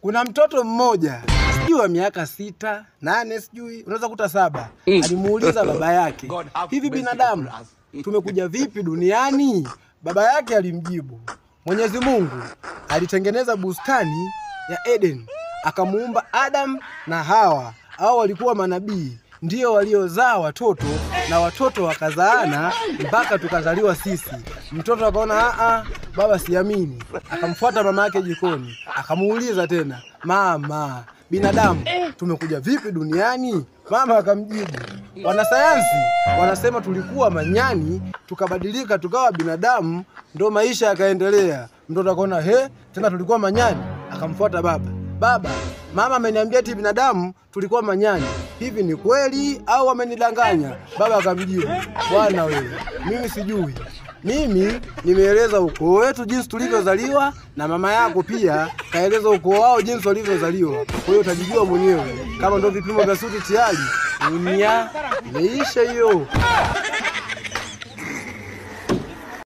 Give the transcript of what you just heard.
Kuna mtoto mmoja sijui wa miaka 6, 8 sijui unaweza kuta 7. Alimuuliza baba yake, hivi binadamu tumekuja vipi duniani? Baba yake alimjibu, Mwenyezi Mungu alitengeneza bustani ya Eden, akamuumba Adam na Hawa. Hao walikuwa manabii, ndio waliozaa watoto na watoto wakazaana mpaka tukazaliwa sisi. Mtoto akaona baba siamini, akamfuata mama yake jikoni, akamuuliza tena, mama, binadamu tumekuja vipi duniani? Mama akamjibu, wanasayansi wanasema tulikuwa manyani tukabadilika tukawa binadamu, ndo maisha yakaendelea. Mtoto akaona tena tulikuwa manyani, akamfuata baba, baba, mama ameniambia eti binadamu tulikuwa manyani, hivi ni kweli au amenidanganya? Baba akamjibu, bwana wewe, mimi sijui. Mimi nimeeleza ukoo wetu jinsi tulivyozaliwa, na mama yako pia kaeleza ukoo wao jinsi walivyozaliwa. Kwa hiyo utajijua mwenyewe. Kama ndio vipimo vya suti tayari, dunia imeisha hiyo.